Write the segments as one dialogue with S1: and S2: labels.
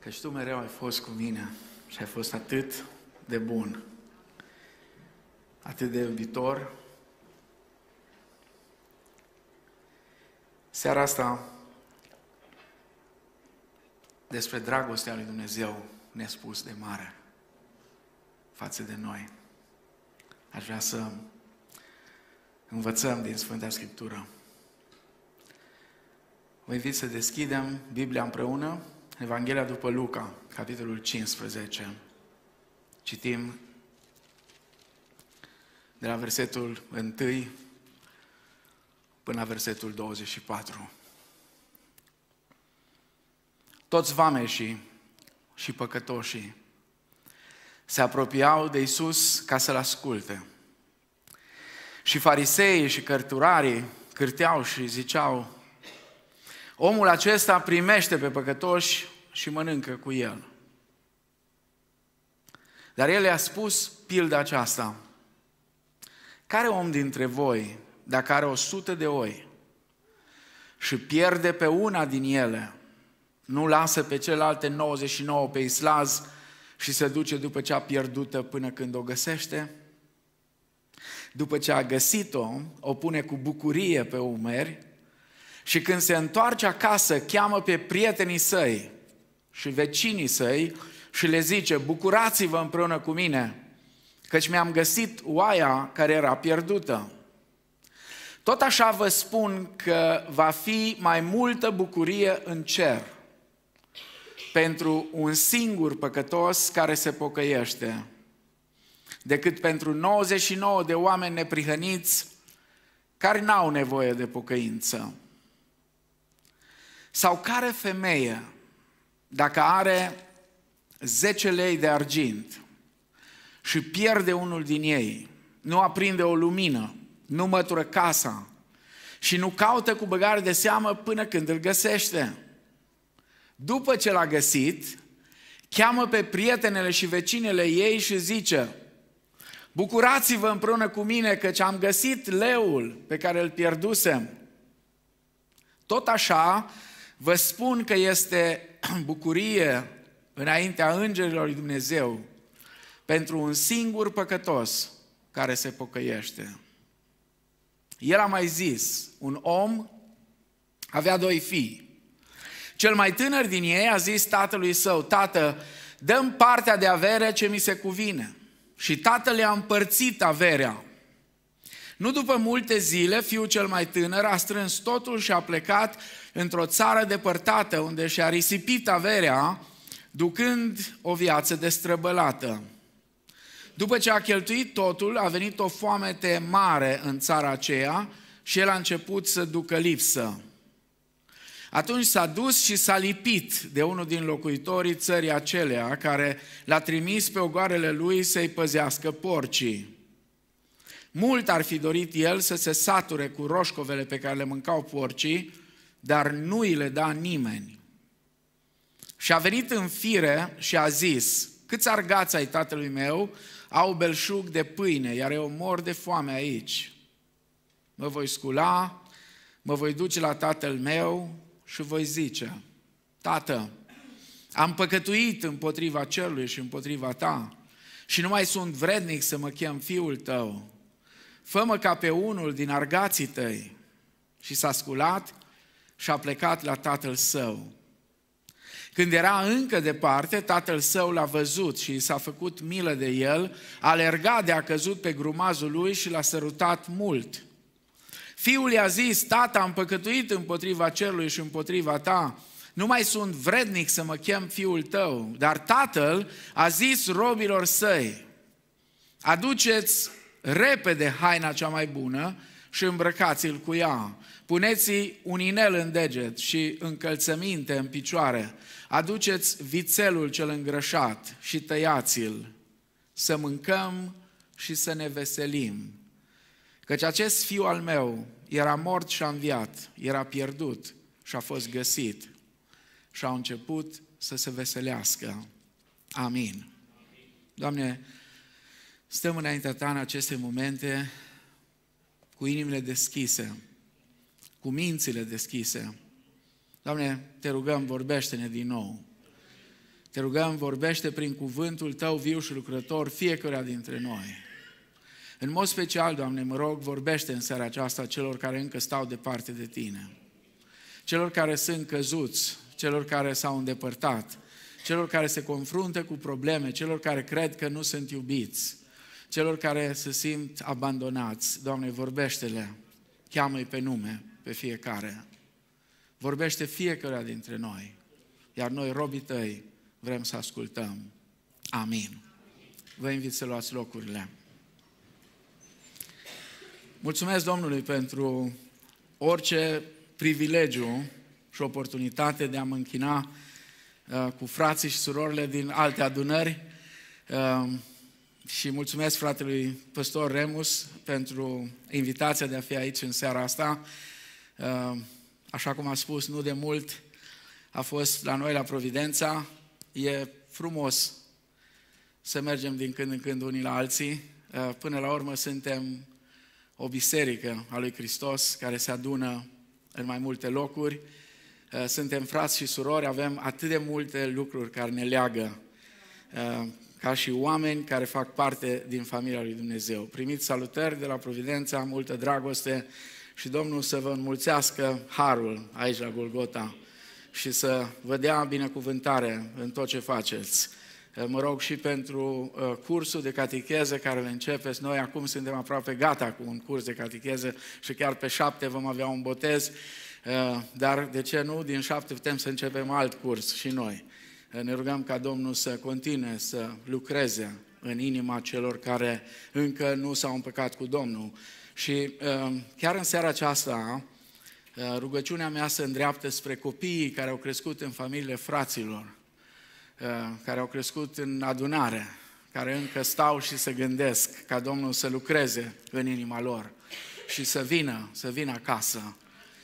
S1: Căci Tu mereu ai fost cu mine și ai fost atât de bun, atât de iubitor. Seara asta, despre dragostea lui Dumnezeu nespus de mare față de noi. Aș vrea să învățăm din Sfânta Scriptură. Vă invit să deschidem Biblia împreună, Evanghelia după Luca, capitolul 15. Citim de la versetul 1 până la versetul 24. Toți vameșii și păcătoșii se apropiau de Iisus ca să-L asculte. Și fariseii și cărturarii cârteau și ziceau: omul acesta primește pe păcătoși și mănâncă cu el. Dar el i-a spus pilda aceasta: care om dintre voi, dacă are 100 de oi și pierde pe una din ele, nu lasă pe celelalte 99 pe islaz și se duce după cea pierdută până când o găsește? După ce a găsit-o, o pune cu bucurie pe umeri și când se întoarce acasă, cheamă pe prietenii săi și vecinii săi și le zice: bucurați-vă împreună cu mine, căci mi-am găsit oaia care era pierdută. Tot așa vă spun că va fi mai multă bucurie în cer pentru un singur păcătos care se pocăiește, decât pentru 99 de oameni neprihăniți care n-au nevoie de pocăință. Sau care femeie, dacă are 10 lei de argint și pierde unul din ei, nu aprinde o lumină, nu mătură casa și nu caută cu băgare de seamă până când îl găsește? După ce l-a găsit, cheamă pe prietenele și vecinele ei și zice: bucurați-vă împreună cu mine, căci am găsit leul pe care îl pierdusem. Tot așa vă spun că este bucurie înaintea îngerilor lui Dumnezeu pentru un singur păcătos care se pocăiește. El a mai zis: un om avea 2 fii. Cel mai tânăr din ei a zis tatălui său: tată, dă-mi partea de avere ce mi se cuvine. Și tatăl i-a împărțit averea. Nu după multe zile, fiul cel mai tânăr a strâns totul și a plecat într-o țară depărtată, unde și-a risipit averea, ducând o viață destrăbălată. După ce a cheltuit totul, a venit o foamete mare în țara aceea și el a început să ducă lipsă. Atunci s-a dus și s-a lipit de unul din locuitorii țării aceleia, care l-a trimis pe ogoarele lui să-i păzească porcii. Mult ar fi dorit el să se sature cu roșcovele pe care le mâncau porcii, dar nu îi le da nimeni. Și a venit în fire și a zis: câți argați ai tatălui meu au belșug de pâine, iar eu mor de foame aici. Mă voi scula, mă voi duce la tatăl meu și voi zice: tată, am păcătuit împotriva cerului și împotriva ta și nu mai sunt vrednic să mă chem fiul tău. Fă-mă ca pe unul din argații tăi. Și s-a sculat și a plecat la tatăl său. Când era încă departe, tatăl său l-a văzut și i s-a făcut milă de el, a alergat de a căzut pe grumazul lui și l-a sărutat mult. Fiul i-a zis: tată, am păcătuit împotriva cerului și împotriva ta, nu mai sunt vrednic să mă chem fiul tău. Dar tatăl a zis robilor săi: aduceți repede haina cea mai bună și îmbrăcați-l cu ea. Puneți-i un inel în deget și încălțăminte în picioare. Aduceți vițelul cel îngrășat și tăiați-l, să mâncăm și să ne veselim. Căci acest fiu al meu era mort și a înviat, era pierdut și a fost găsit. Și au început să se veselească. Amin. Doamne, stăm înaintea Ta în aceste momente cu inimile deschise, cu mințile deschise. Doamne, Te rugăm, vorbește-ne din nou. Te rugăm, vorbește prin cuvântul Tău viu și lucrător fiecare dintre noi. În mod special, Doamne, mă rog, vorbește în seara aceasta celor care încă stau departe de Tine, celor care sunt căzuți, celor care s-au îndepărtat, celor care se confruntă cu probleme, celor care cred că nu sunt iubiți, celor care se simt abandonați. Doamne, vorbește-le, cheamă-i pe nume, pe fiecare. Vorbește fiecare dintre noi, iar noi, robii Tăi, vrem să ascultăm. Amin. Vă invit să luați locurile. Mulțumesc Domnului pentru orice privilegiu și oportunitate de a mă închina cu frații și surorile din alte adunări și mulțumesc fratelui Păstor Remus pentru invitația de a fi aici în seara asta. Așa cum a spus, nu de mult a fost la noi la Providența. E frumos să mergem din când în când unii la alții. Până la urmă suntem o biserică a lui Hristos care se adună în mai multe locuri. Suntem frați și surori, avem atât de multe lucruri care ne leagă ca și oameni care fac parte din familia lui Dumnezeu. Primiți salutări de la Providența, multă dragoste și Domnul să vă înmulțească harul aici la Golgota și să vă dea binecuvântare în tot ce faceți. Mă rog și pentru cursul de catecheză care îl începeți. Noi acum suntem aproape gata cu un curs de catecheză și chiar pe 7 vom avea un botez, dar de ce nu? Din 7 putem să începem alt curs și noi. Ne rugăm ca Domnul să continue să lucreze în inima celor care încă nu s-au împăcat cu Domnul. Și chiar în seara aceasta, rugăciunea mea se îndreaptă spre copiii care au crescut în familiile fraților, care au crescut în adunare, care încă stau și se gândesc ca Domnul să lucreze în inima lor și să vină acasă.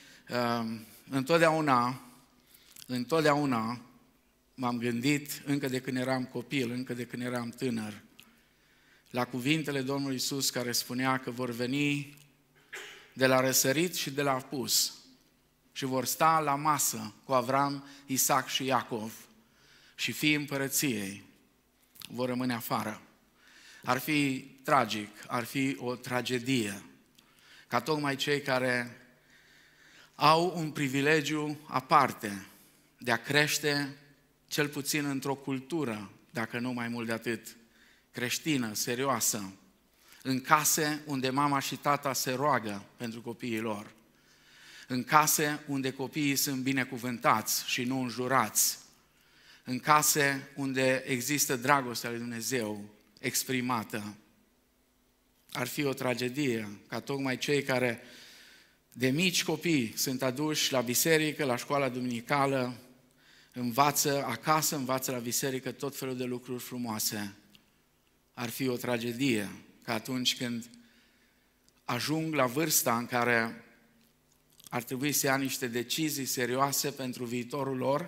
S1: Întotdeauna m-am gândit, încă de când eram copil, încă de când eram tânăr, la cuvintele Domnului Iisus care spunea că vor veni de la răsărit și de la apus și vor sta la masă cu Avram, Isaac și Iacov și fiii împărăției vor rămâne afară. Ar fi tragic, ar fi o tragedie ca tocmai cei care au un privilegiu aparte de a crește cel puțin într-o cultură, dacă nu mai mult de atât, creștină, serioasă, în case unde mama și tata se roagă pentru copiii lor, în case unde copiii sunt binecuvântați și nu înjurați, în case unde există dragostea lui Dumnezeu exprimată. Ar fi o tragedie ca tocmai cei care de mici copii sunt aduși la biserică, la școala duminicală, învață acasă, învață la biserică tot felul de lucruri frumoase. Ar fi o tragedie că atunci când ajung la vârsta în care ar trebui să ia niște decizii serioase pentru viitorul lor,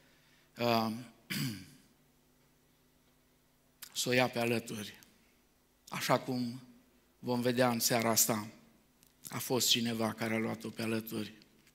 S1: să o ia pe alături. Așa cum vom vedea în seara asta, a fost cineva care a luat-o pe alături.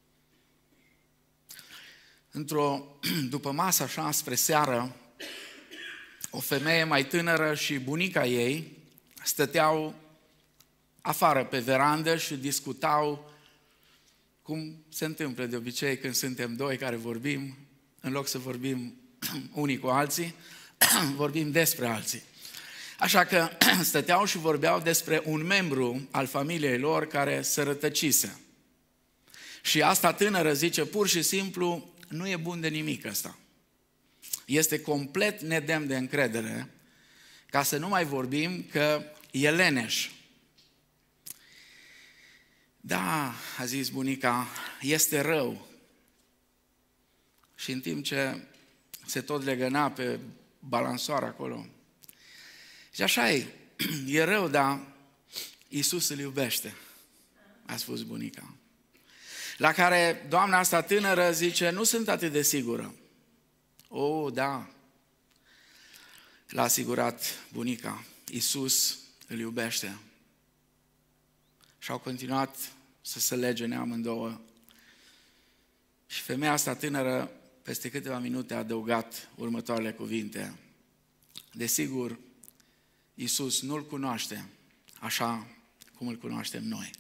S1: După masă, așa, spre seară, o femeie mai tânără și bunica ei stăteau afară pe verandă și discutau cum se întâmplă de obicei când suntem doi care vorbim, în loc să vorbim unii cu alții, vorbim despre alții. Așa că stăteau și vorbeau despre un membru al familiei lor care se rătăcise. Și asta tânără zice, pur și simplu, nu e bun de nimic ăsta. Este complet nedemn de încredere, ca să nu mai vorbim că e leneș. Da, a zis bunica, este rău. Și în timp ce se tot legăna pe balansoară acolo, și așa e rău, dar Iisus îl iubește, a spus bunica. La care doamna asta tânără zice, nu sunt atât de sigură. O, da, l-a asigurat bunica, Iisus îl iubește. Și au continuat să se legene amândouă. Și femeia asta tânără, peste câteva minute a adăugat următoarele cuvinte. Desigur, Iisus nu-L cunoaște așa cum îl cunoaștem noi.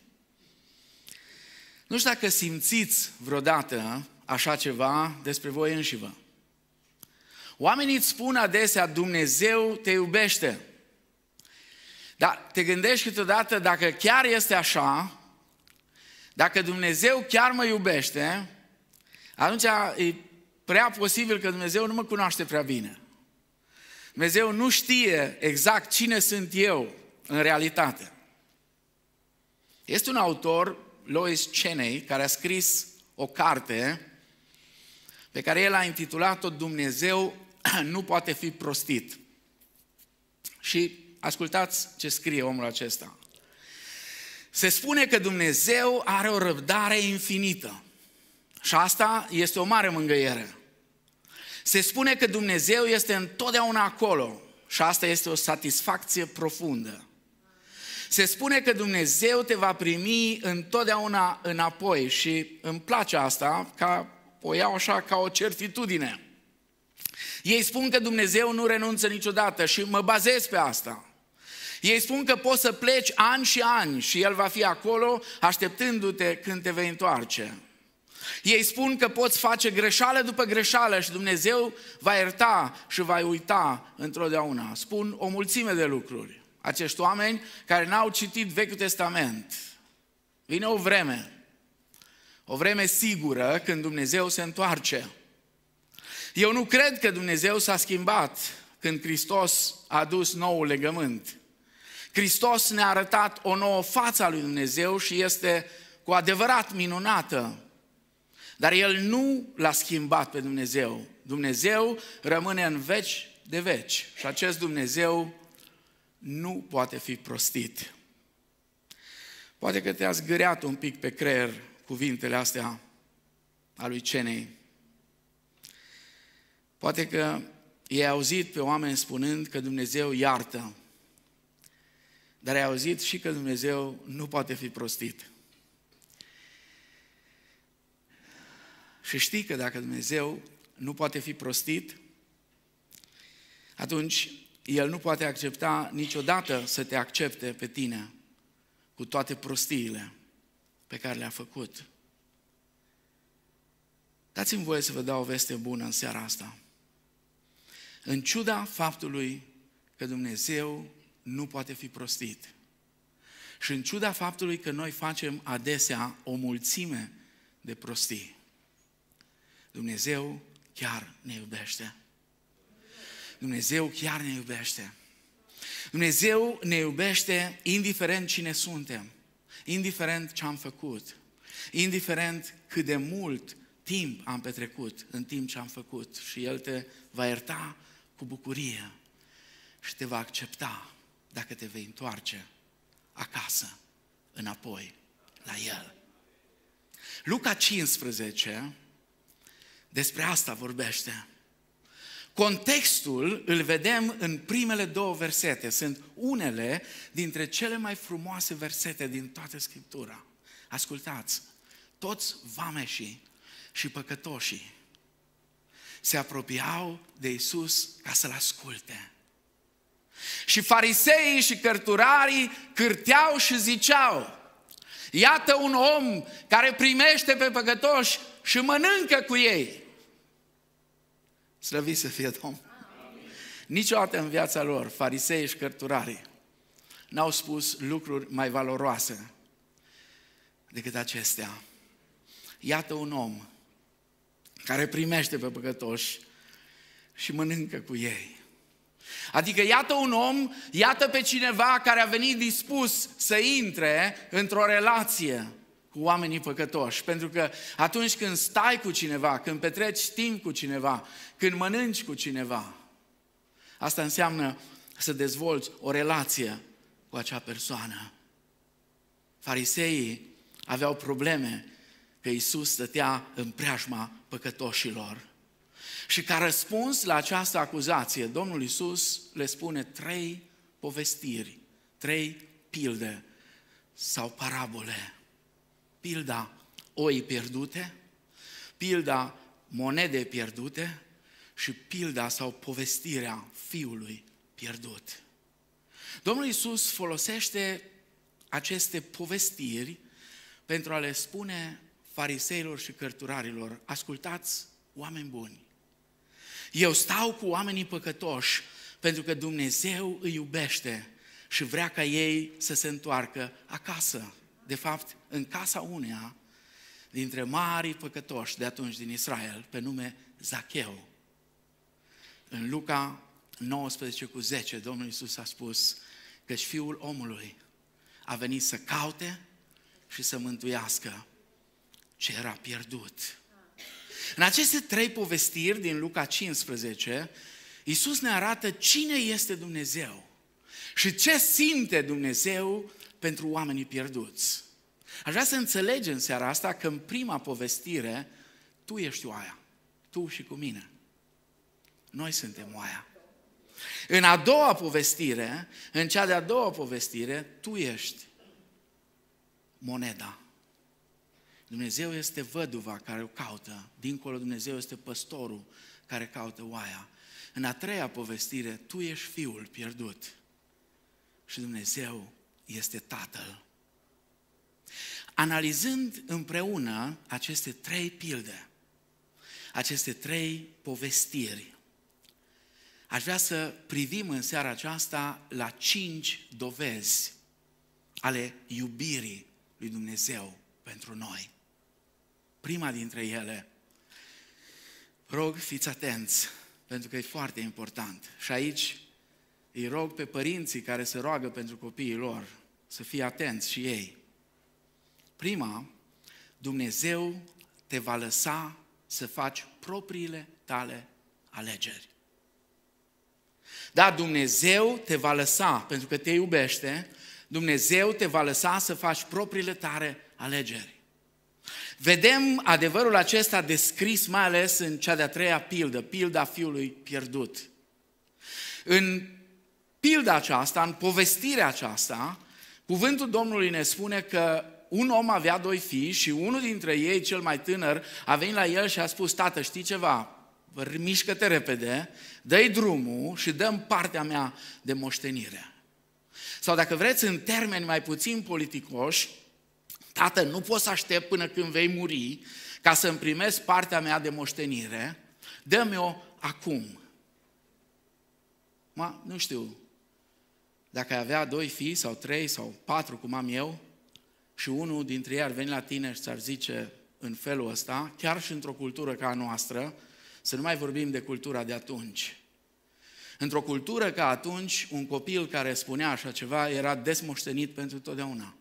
S1: Nu știu dacă simțiți vreodată așa ceva despre voi înșivă. Oamenii îți spun adesea, Dumnezeu te iubește. Dar te gândești câteodată, dacă chiar este așa, dacă Dumnezeu chiar mă iubește, atunci e prea posibil că Dumnezeu nu mă cunoaște prea bine. Dumnezeu nu știe exact cine sunt eu în realitate. Este un autor, Lois Cheney, care a scris o carte pe care el a intitulat-o Dumnezeu nu poate fi prostit. Și ascultați ce scrie omul acesta. Se spune că Dumnezeu are o răbdare infinită. Și asta este o mare mângâiere. Se spune că Dumnezeu este întotdeauna acolo. Și asta este o satisfacție profundă. Se spune că Dumnezeu te va primi întotdeauna înapoi și îmi place asta, o iau așa ca o certitudine. Ei spun că Dumnezeu nu renunță niciodată și mă bazez pe asta. Ei spun că poți să pleci ani și ani și El va fi acolo așteptându-te când te vei întoarce. Ei spun că poți face greșeală după greșeală și Dumnezeu va ierta și va uita întotdeauna. Spun o mulțime de lucruri. Acești oameni care n-au citit Vechiul Testament. Vine o vreme sigură când Dumnezeu se întoarce. Eu nu cred că Dumnezeu s-a schimbat când Hristos a adus noul legământ. Hristos ne-a arătat o nouă față a lui Dumnezeu și este cu adevărat minunată. Dar El nu l-a schimbat pe Dumnezeu. Dumnezeu rămâne în veci de veci și acest Dumnezeu nu poate fi prostit. Poate că te-a zgâriat un pic pe creier cuvintele astea a lui Cheney. Poate că i-ai auzit pe oameni spunând că Dumnezeu iartă, dar ai auzit și că Dumnezeu nu poate fi prostit. Și știi că dacă Dumnezeu nu poate fi prostit, atunci El nu poate accepta niciodată să te accepte pe tine cu toate prostiile pe care le-a făcut. Dați-mi voie să vă dau o veste bună în seara asta. În ciuda faptului că Dumnezeu nu poate fi prostit și în ciuda faptului că noi facem adesea o mulțime de prostii, Dumnezeu chiar ne iubește. Dumnezeu chiar ne iubește. Dumnezeu ne iubește indiferent cine suntem, indiferent ce am făcut, indiferent cât de mult timp am petrecut în timp ce am făcut și El te va ierta cu bucurie și te va accepta dacă te vei întoarce acasă, înapoi, la El. Luca 15 despre asta vorbește. Contextul îl vedem în primele două versete. Sunt unele dintre cele mai frumoase versete din toată Scriptura. Ascultați, toți vameșii și păcătoșii se apropiau de Iisus ca să-L asculte. Și fariseii și cărturarii cârteau și ziceau: iată un om care primește pe păcătoși și mănâncă cu ei. Slăvit să fie Domnul! Niciodată în viața lor, fariseii și cărturarii n-au spus lucruri mai valoroase decât acestea. Iată un om care primește pe păcătoși și mănâncă cu ei. Adică iată un om, iată pe cineva care a venit dispus să intre într-o relație cu oamenii păcătoși. Pentru că atunci când stai cu cineva, când petreci timp cu cineva, când mănânci cu cineva, asta înseamnă să dezvolți o relație cu acea persoană. Fariseii aveau probleme că Iisus stătea în preajma păcătoșilor. Și ca răspuns la această acuzație, Domnul Iisus le spune 3 povestiri, 3 pilde sau parabole. Pilda oii pierdute, pilda monede pierdute și pilda sau povestirea fiului pierdut. Domnul Iisus folosește aceste povestiri pentru a le spune fariseilor și cărturarilor: ascultați, oameni buni, eu stau cu oamenii păcătoși pentru că Dumnezeu îi iubește și vrea ca ei să se întoarcă acasă. De fapt, în casa uneia dintre marii păcătoși de atunci din Israel, pe nume Zacheu. În Luca 19:10, Domnul Iisus a spus că Fiul omului a venit să caute și să mântuiască ce era pierdut. În aceste 3 povestiri din Luca 15, Iisus ne arată cine este Dumnezeu și ce simte Dumnezeu pentru oamenii pierduți. Aș vrea să înțelegem în seara asta că în prima povestire tu ești oaia, tu și cu mine. Noi suntem oaia. În a doua povestire, în cea de-a doua povestire, tu ești moneda. Dumnezeu este văduva care o caută, dincolo Dumnezeu este păstorul care caută oaia. În a treia povestire, tu ești fiul pierdut și Dumnezeu este Tatăl. Analizând împreună aceste 3 pilde, aceste 3 povestiri, aș vrea să privim în seara aceasta la 5 dovezi ale iubirii lui Dumnezeu pentru noi. Prima dintre ele, rog, fiți atenți, pentru că e foarte important. Și aici îi rog pe părinții care se roagă pentru copiii lor să fie atenți și ei. Prima, Dumnezeu te va lăsa să faci propriile tale alegeri. Da, Dumnezeu te va lăsa, pentru că te iubește, Dumnezeu te va lăsa să faci propriile tale alegeri. Vedem adevărul acesta descris mai ales în cea de-a 3-a pildă, pilda fiului pierdut. În pilda aceasta, în povestirea aceasta, cuvântul Domnului ne spune că un om avea 2 fii și unul dintre ei, cel mai tânăr, a venit la el și a spus: tată, știi ceva? Mișcă-te repede, dă-i drumul și dă-mi partea mea de moștenire. Sau dacă vreți, în termeni mai puțin politicoși, tată, nu pot să aștept până când vei muri ca să-mi primesc partea mea de moștenire, dă-mi-o acum. Nu știu dacă ai avea 2 fii sau 3 sau 4, cum am eu, și unul dintre ei ar veni la tine și ți-ar zice în felul ăsta, chiar și într-o cultură ca a noastră, să nu mai vorbim de cultura de atunci. Într-o cultură ca atunci, un copil care spunea așa ceva era desmoștenit pentru totdeauna.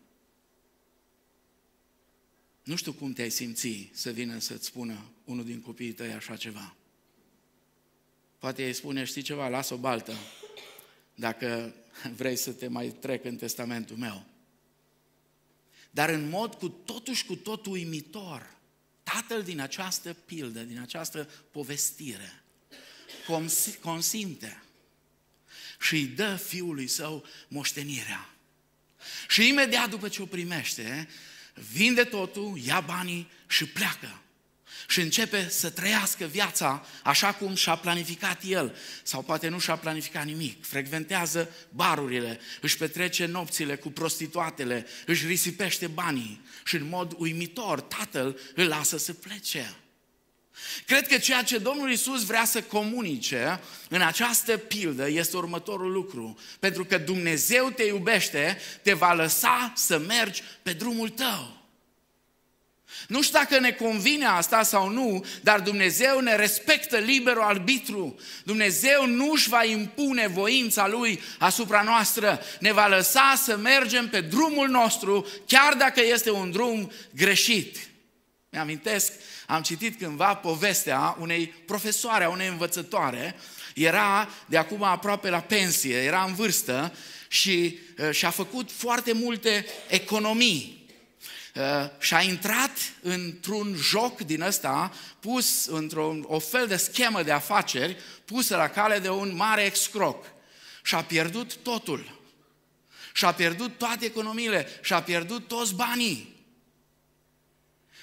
S1: Nu știu cum te-ai simți să vină să-ți spună unul din copiii tăi așa ceva. Poate îi spune: știi ceva, las o baltă, dacă vrei să te mai trec în testamentul meu. Dar în mod cu totul uimitor, tatăl din această pildă, din această povestire, consimte și îi dă fiului său moștenirea. Și imediat după ce o primește, vinde totul, ia banii și pleacă. Și începe să trăiască viața așa cum și-a planificat el. Sau poate nu și-a planificat nimic. Frecventează barurile, își petrece nopțile cu prostituatele, își risipește banii. Și în mod uimitor, tatăl îl lasă să plece. Cred că ceea ce Domnul Iisus vrea să comunice în această pildă este următorul lucru. Pentru că Dumnezeu te iubește, te va lăsa să mergi pe drumul tău. Nu știu dacă ne convine asta sau nu, dar Dumnezeu ne respectă liberul arbitru. Dumnezeu nu își va impune voința Lui asupra noastră. Ne va lăsa să mergem pe drumul nostru, chiar dacă este un drum greșit. Mi-amintesc, am citit cândva povestea unei profesoare, a unei învățătoare. Era de acum aproape la pensie, era în vârstă și și-a făcut foarte multe economii. Și-a intrat într-un joc din ăsta, pus într-o fel de schemă de afaceri, pusă la cale de un mare excroc. Și-a pierdut totul. Și-a pierdut toate economiile. Și-a pierdut toți banii.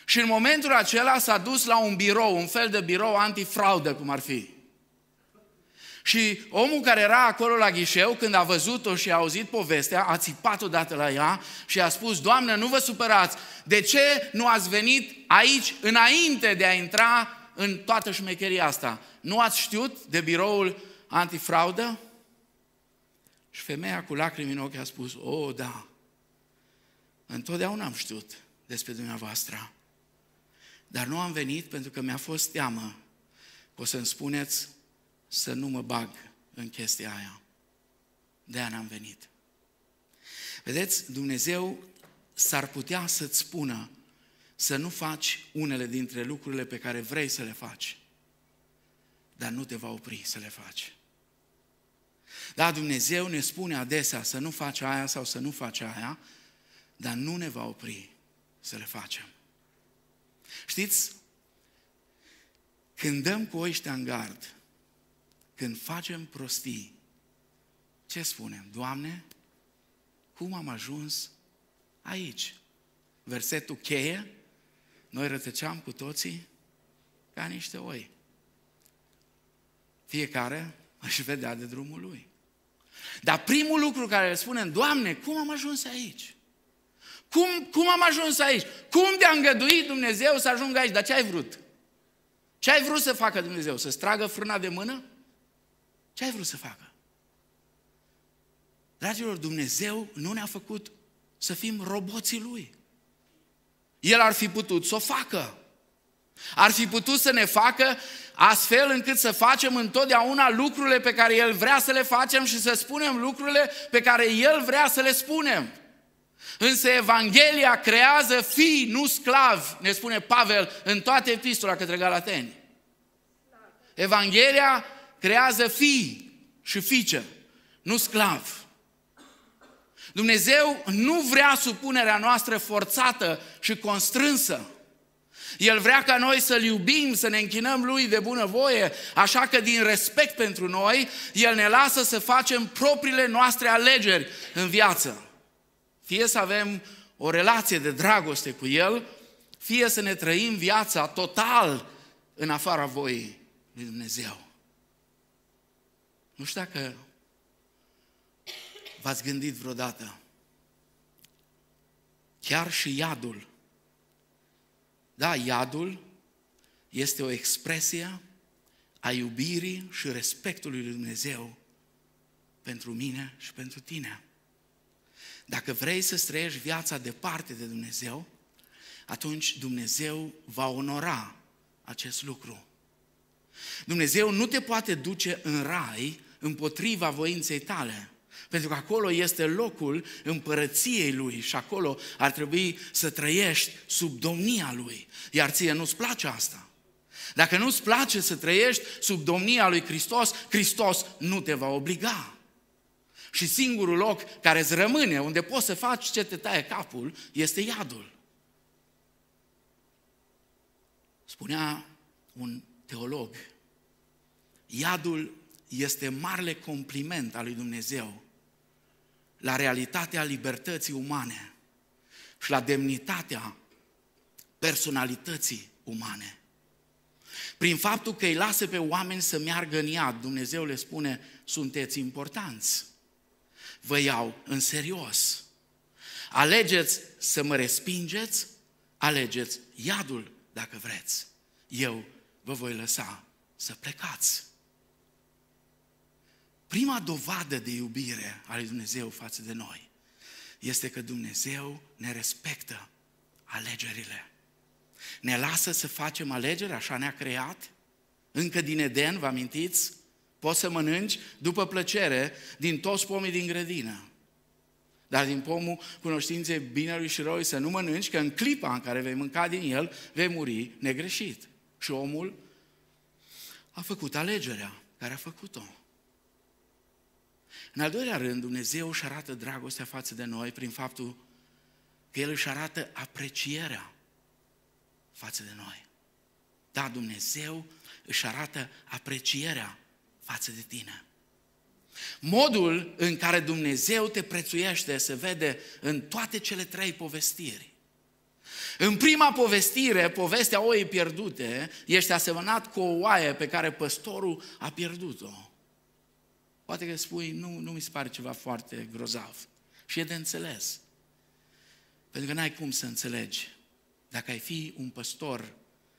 S1: Și în momentul acela s-a dus la un birou, un fel de birou antifraudă, cum ar fi. Și omul care era acolo la ghișeu, când a văzut-o și a auzit povestea, a țipat odată la ea și a spus: Doamnă, nu vă supărați, de ce nu ați venit aici înainte de a intra în toată șmecheria asta? Nu ați știut de biroul antifraudă? Și femeia cu lacrimi în ochi a spus: O, da, întotdeauna am știut despre dumneavoastră, dar nu am venit pentru că mi-a fost teamă că o să-mi spuneți să nu mă bag în chestia aia. De-aia n-am venit. Vedeți, Dumnezeu s-ar putea să-ți spună să nu faci unele dintre lucrurile pe care vrei să le faci, dar nu te va opri să le faci. Da, Dumnezeu ne spune adesea să nu faci aia sau să nu faci aia, dar nu ne va opri să le facem. Știți, când dăm cu ăștia în gard, când facem prostii, ce spunem? Doamne, cum am ajuns aici? Versetul cheie, noi rătăceam cu toții ca niște oi. Fiecare își vedea de drumul lui. Dar primul lucru care îl spunem: Doamne, cum am ajuns aici? Cum am ajuns aici? Cum te-a îngăduit Dumnezeu să ajung aici? Dar ce ai vrut? Ce ai vrut să facă Dumnezeu? Să-ți tragă frâna de mână? Ce ai vrut să facă? Dragilor, Dumnezeu nu ne-a făcut să fim roboții Lui. El ar fi putut să o facă. Ar fi putut să ne facă astfel încât să facem întotdeauna lucrurile pe care El vrea să le facem și să spunem lucrurile pe care El vrea să le spunem. Însă Evanghelia creează fii, nu sclavi, ne spune Pavel în toate epistola către Galateni. Evanghelia creează fii și fiice, nu sclavi. Dumnezeu nu vrea supunerea noastră forțată și constrânsă. El vrea ca noi să-L iubim, să ne închinăm Lui de bunăvoie, așa că din respect pentru noi, El ne lasă să facem propriile noastre alegeri în viață. Fie să avem o relație de dragoste cu El, fie să ne trăim viața total în afara voii lui Dumnezeu. Nu știu dacă v-ați gândit vreodată, chiar și iadul. Da, iadul este o expresie a iubirii și respectului lui Dumnezeu pentru mine și pentru tine. Dacă vrei să trăiești viața departe de Dumnezeu, atunci Dumnezeu va onora acest lucru. Dumnezeu nu te poate duce în rai împotriva voinței tale, pentru că acolo este locul împărăției Lui și acolo ar trebui să trăiești sub domnia Lui. Iar ție nu-ți place asta. Dacă nu-ți place să trăiești sub domnia lui Hristos, Hristos nu te va obliga. Și singurul loc care îți rămâne, unde poți să faci ce te taie capul, este iadul. Spunea un teolog, iadul este marele compliment al lui Dumnezeu la realitatea libertății umane și la demnitatea personalității umane. Prin faptul că îi lasă pe oameni să meargă în iad, Dumnezeu le spune: sunteți importanți, vă iau în serios. Alegeți să mă respingeți, alegeți iadul dacă vreți. Eu vă voi lăsa să plecați. Prima dovadă de iubire a lui Dumnezeu față de noi este că Dumnezeu ne respectă alegerile. Ne lasă să facem alegeri, așa ne-a creat. Încă din Eden, vă amintiți? Poți să mănânci după plăcere din toți pomii din grădină. Dar din pomul cunoștinței binelui și răului să nu mănânci, că în clipa în care vei mânca din el, vei muri negreșit. Și omul a făcut alegerea care a făcut-o. În al doilea rând, Dumnezeu își arată dragostea față de noi prin faptul că El își arată aprecierea față de noi. Da, Dumnezeu își arată aprecierea față de tine. Modul în care Dumnezeu te prețuiește se vede în toate cele trei povestiri. În prima povestire, povestea oii pierdute, ești asemănat cu o oaie pe care păstorul a pierdut-o. Poate că spui, nu mi se pare ceva foarte grozav. Și e de înțeles. Pentru că n-ai cum să înțelegi. Dacă ai fi un păstor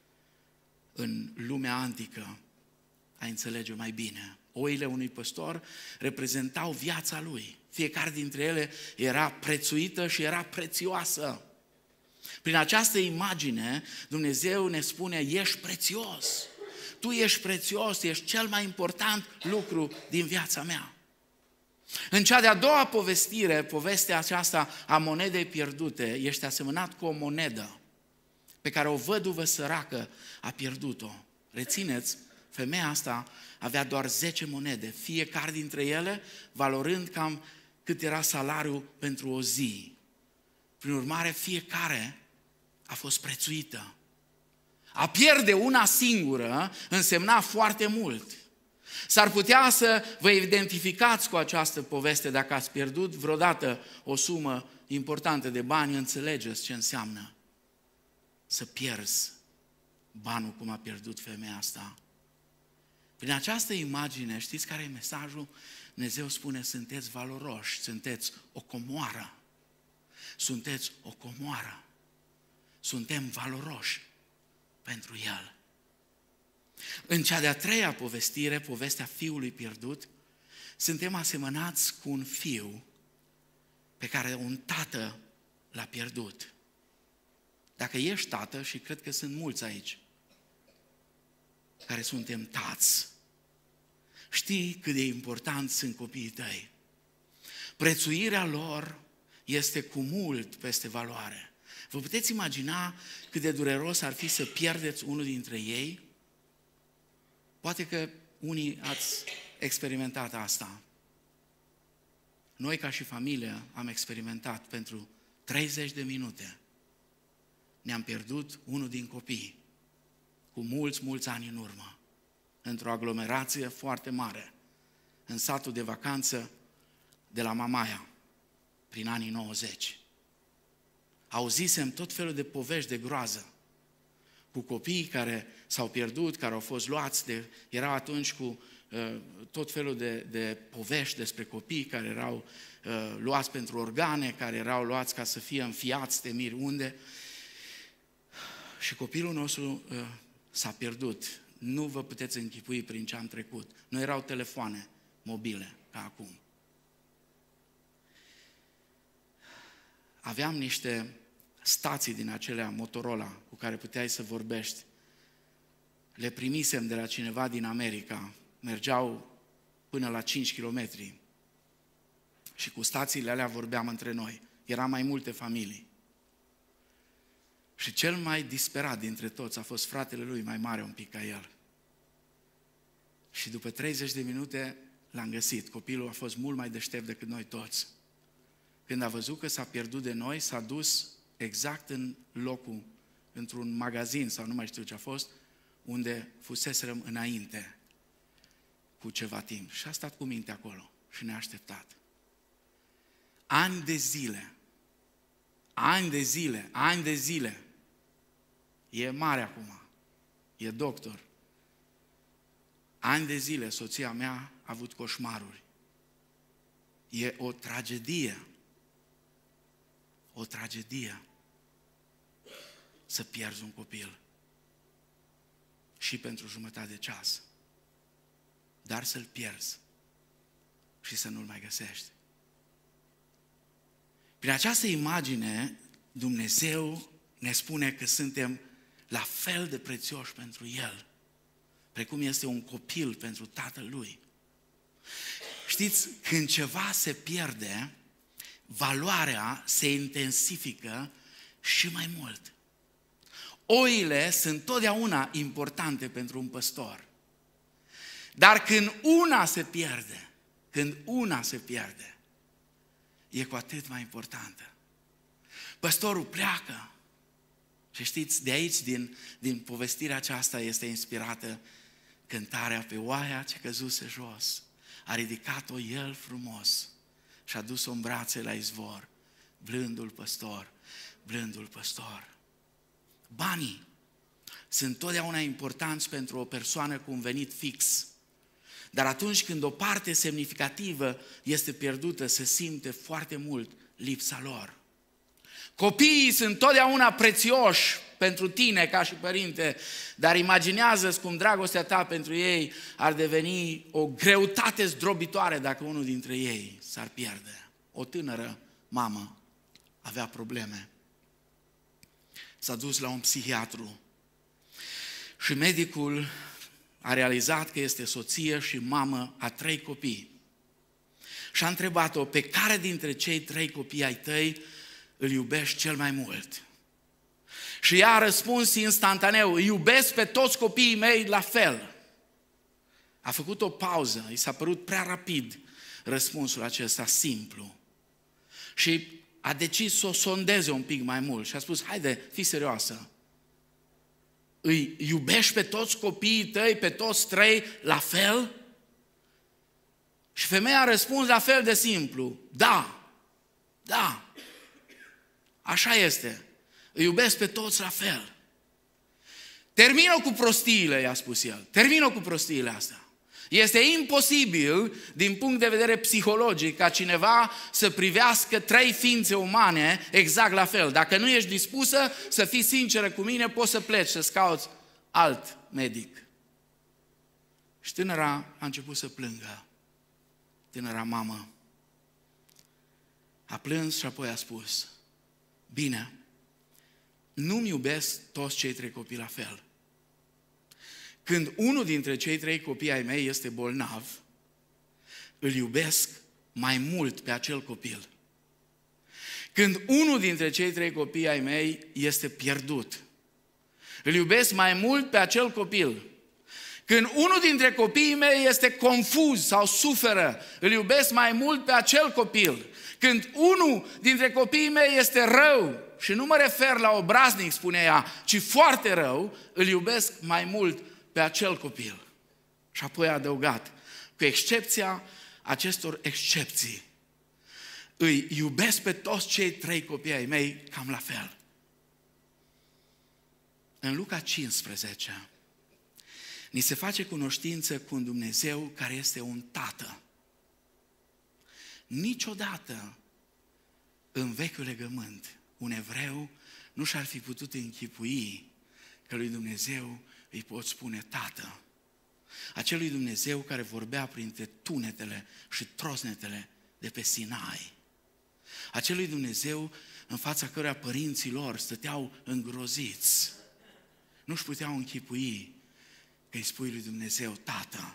S1: în lumea antică, ai înțelege mai bine. Oile unui păstor reprezentau viața lui. Fiecare dintre ele era prețuită și era prețioasă. Prin această imagine, Dumnezeu ne spune, ești prețios. Tu ești prețios, ești cel mai important lucru din viața mea. În cea de-a doua povestire, povestea aceasta a monedei pierdute, ești asemănat cu o monedă pe care o văduvă săracă a pierdut-o. Rețineți, femeia asta avea doar 10 monede, fiecare dintre ele valorând cam cât era salariul pentru o zi. Prin urmare, fiecare a fost prețuită. A pierde una singură însemna foarte mult. S-ar putea să vă identificați cu această poveste dacă ați pierdut vreodată o sumă importantă de bani, înțelegeți ce înseamnă să pierzi banul cum a pierdut femeia asta. Prin această imagine, știți care e mesajul? Dumnezeu spune, sunteți valoroși, sunteți o comoară. Sunteți o comoară. Suntem valoroși pentru El. În cea de-a treia povestire, povestea fiului pierdut, suntem asemănați cu un fiu pe care un tată l-a pierdut. Dacă ești tată, și cred că sunt mulți aici care suntem tați, știi cât de important sunt copiii tăi. Prețuirea lor este cu mult peste valoare. Vă puteți imagina cât de dureros ar fi să pierdeți unul dintre ei? Poate că unii ați experimentat asta. Noi ca și familie am experimentat pentru 30 de minute. Ne-am pierdut unul din copii cu mulți ani în urmă, într-o aglomerație foarte mare, în satul de vacanță de la Mamaia, prin anii 90. Auzisem tot felul de povești de groază, cu copii care s-au pierdut, care au fost luați, erau atunci cu tot felul de povești despre copii care erau luați pentru organe, care erau luați ca să fie înfiați de miri unde. Și copilul nostru s-a pierdut. Nu vă puteți închipui prin ce am trecut. Nu erau telefoane mobile ca acum. Aveam niște stații din acelea Motorola cu care puteai să vorbești. Le primisem de la cineva din America. Mergeau până la 5 kilometri. Și cu stațiile alea vorbeam între noi. Eram mai multe familii. Și cel mai disperat dintre toți a fost fratele lui, mai mare un pic ca el. Și după 30 de minute l-am găsit. Copilul a fost mult mai deștept decât noi toți. Când a văzut că s-a pierdut de noi, s-a dus exact în locul, într-un magazin sau nu mai știu ce a fost, unde fuseserăm înainte cu ceva timp. Și a stat cu minte acolo și ne-a așteptat. Ani de zile. E mare acum, e doctor. Ani de zile soția mea a avut coșmaruri. E o tragedie. O tragedie să pierzi un copil și pentru jumătate de ceas. Dar să-l pierzi și să nu-l mai găsești. Prin această imagine, Dumnezeu ne spune că suntem la fel de prețioși pentru El, precum este un copil pentru tatăl lui. Știți, când ceva se pierde, valoarea se intensifică și mai mult. Oile sunt totdeauna importante pentru un păstor. Dar când una se pierde, e cu atât mai importantă. Păstorul pleacă. Și știți, de aici, din povestirea aceasta, este inspirată cântarea pe oaia ce căzuse jos. A ridicat-o el frumos și a dus-o în brațe la izvor. Blândul păstor, blândul păstor. Banii sunt totdeauna importanți pentru o persoană cu un venit fix. Dar atunci când o parte semnificativă este pierdută, se simte foarte mult lipsa lor. Copiii sunt totdeauna prețioși pentru tine ca și părinte, dar imaginează-ți cum dragostea ta pentru ei ar deveni o greutate zdrobitoare dacă unul dintre ei s-ar pierde. O tânără mamă avea probleme. S-a dus la un psihiatru și medicul a realizat că este soție și mamă a 3 copii. Și a întrebat-o, pe care dintre cei 3 copii ai tăi îl iubești cel mai mult? Și ea a răspuns instantaneu, îi iubesc pe toți copiii mei la fel. A făcut o pauză, i s-a părut prea rapid răspunsul acesta, simplu. Și a decis să o sondeze un pic mai mult și a spus, haide, fii serioasă. Îi iubești pe toți copiii tăi, pe toți 3 la fel? Și femeia a răspuns la fel de simplu, da, așa este, îi iubesc pe toți la fel. Termină cu prostiile, i-a spus el, termină cu prostiile astea. Este imposibil, din punct de vedere psihologic, ca cineva să privească 3 ființe umane exact la fel. Dacă nu ești dispusă să fii sinceră cu mine, poți să pleci, să-ți cauți alt medic. Și tânăra a început să plângă. Tânăra mamă a plâns și apoi a spus, bine, nu-mi iubesc toți cei 3 copii la fel. Când unul dintre cei 3 copii ai mei este bolnav, îl iubesc mai mult pe acel copil. Când unul dintre cei 3 copii ai mei este pierdut, îl iubesc mai mult pe acel copil. Când unul dintre copiii mei este confuz sau suferă, îl iubesc mai mult pe acel copil. Când unul dintre copiii mei este rău, și nu mă refer la obraznic, spune ea, ci foarte rău, îl iubesc mai mult pe acel copil. Și apoi a adăugat, cu excepția acestor excepții, îi iubesc pe toți cei 3 copii ai mei cam la fel. În Luca 15 ni se face cunoștință cu un Dumnezeu care este un tată. Niciodată în vechiul legământ un evreu nu și-ar fi putut închipui că lui Dumnezeu îi pot spune tată. Acelui Dumnezeu care vorbea printre tunetele și trosnetele de pe Sinai. Acelui Dumnezeu în fața căruia părinții lor stăteau îngroziți. Nu-și puteau închipui că îi spui lui Dumnezeu tată.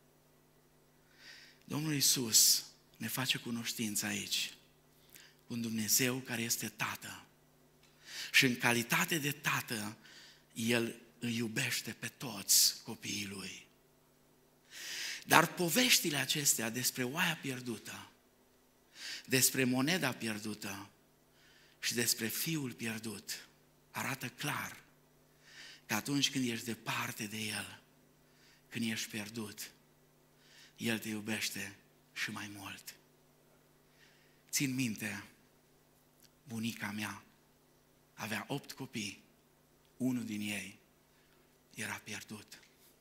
S1: Domnul Iisus ne face cunoștință aici cu un Dumnezeu care este tată. Și în calitate de tată, El îi iubește pe toți copiii Lui. Dar poveștile acestea despre oaia pierdută, despre moneda pierdută și despre fiul pierdut arată clar că atunci când ești departe de El, când ești pierdut, El te iubește și mai mult. Țin minte, bunica mea avea 8 copii, unul din ei era pierdut.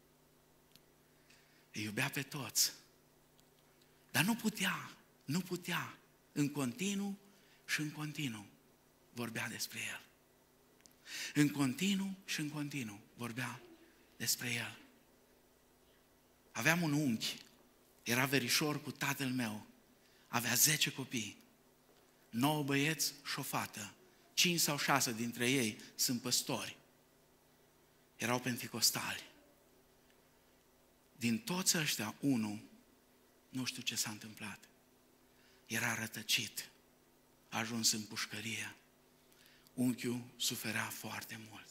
S1: Îi iubea pe toți, dar nu putea, în continuu și în continuu vorbea despre El. În continuu și în continuu vorbea despre El. Aveam un unchi, era verișor cu tatăl meu, avea 10 copii, 9 băieți și o fată, 5 sau 6 dintre ei sunt păstori, erau penticostali. Din toți ăștia, unul, nu știu ce s-a întâmplat, era rătăcit, a ajuns în pușcărie. Unchiul suferea foarte mult.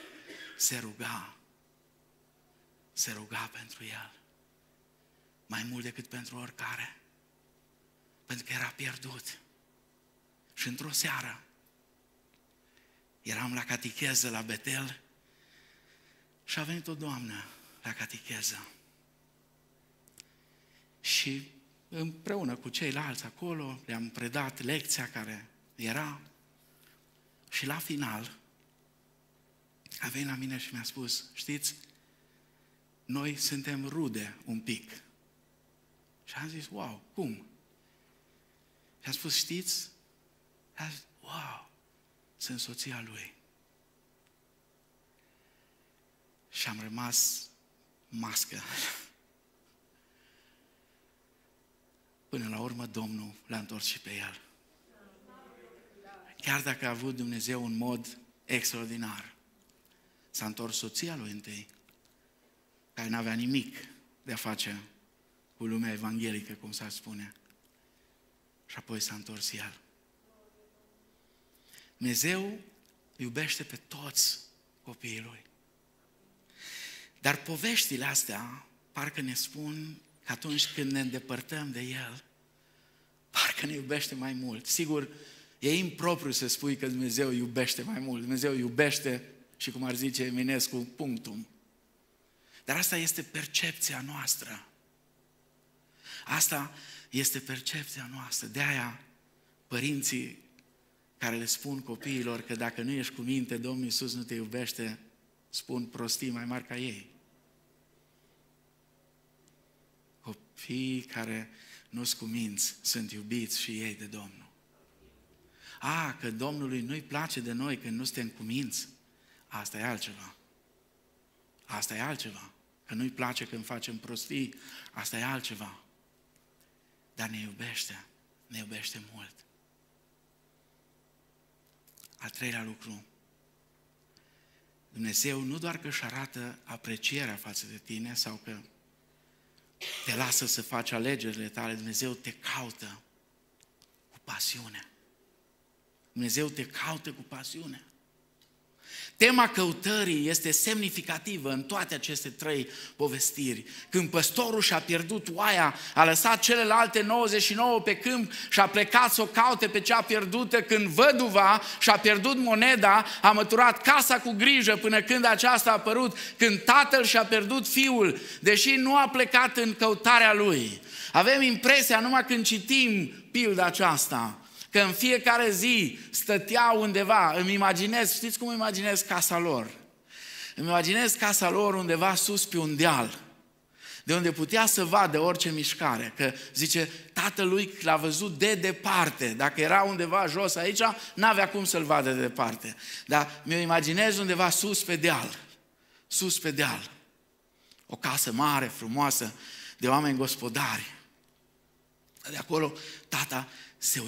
S1: Se ruga pentru el, mai mult decât pentru oricare, pentru că era pierdut. Și într-o seară, eram la catecheză la Betel și a venit o doamnă la catecheză. Și împreună cu ceilalți acolo le-am predat lecția care era și la final a venit la mine și mi-a spus, știți, noi suntem rude un pic. Și am zis, wow, cum? Și a spus, știți? A zis, wow, sunt soția lui. Și am rămas mască. Până la urmă, Domnul l-a întors și pe el. Chiar dacă a avut Dumnezeu un mod extraordinar, s-a întors soția lui întâi, care n-avea nimic de a face cu lumea evanghelică, cum s-ar spune. Și apoi s-a întors el. Dumnezeu iubește pe toți copiii lui. Dar poveștile astea parcă ne spun că atunci când ne îndepărtăm de el, parcă ne iubește mai mult. Sigur, e impropriu să spui că Dumnezeu iubește mai mult. Dumnezeu iubește și, cum ar zice Eminescu, punctum. Dar asta este percepția noastră. Asta este percepția noastră. De aia, părinții care le spun copiilor că dacă nu ești cu minte, Domnul Iisus nu te iubește, spun prostii mai mari ca ei. Copiii care nu-s cu minți sunt iubiți și ei de Domnul. Că Domnului nu-i place de noi când nu suntem cu minți, asta e altceva. Asta e altceva. Că nu-i place când facem prostii, asta e altceva. Dar ne iubește mult. Al treilea lucru, Dumnezeu nu doar că își arată aprecierea față de tine sau că te lasă să faci alegerile tale, Dumnezeu te caută cu pasiune. Dumnezeu te caută cu pasiune. Tema căutării este semnificativă în toate aceste trei povestiri. Când păstorul și-a pierdut oaia, a lăsat celelalte 99 pe câmp și a plecat să o caute pe cea pierdută. Când văduva și-a pierdut moneda, a măturat casa cu grijă până când aceasta a apărut. Când tatăl și-a pierdut fiul, deși nu a plecat în căutarea lui. Avem impresia, numai când citim pilda aceasta, că în fiecare zi stăteau undeva, îmi imaginez, știți cum imaginez casa lor? Îmi imaginez casa lor undeva sus pe un deal, de unde putea să vadă orice mișcare, că zice, tatălui l-a văzut de departe, dacă era undeva jos aici, n-avea cum să-l vadă de departe, dar mi-o imaginez undeva sus pe deal, o casă mare, frumoasă, de oameni gospodari. De acolo tata se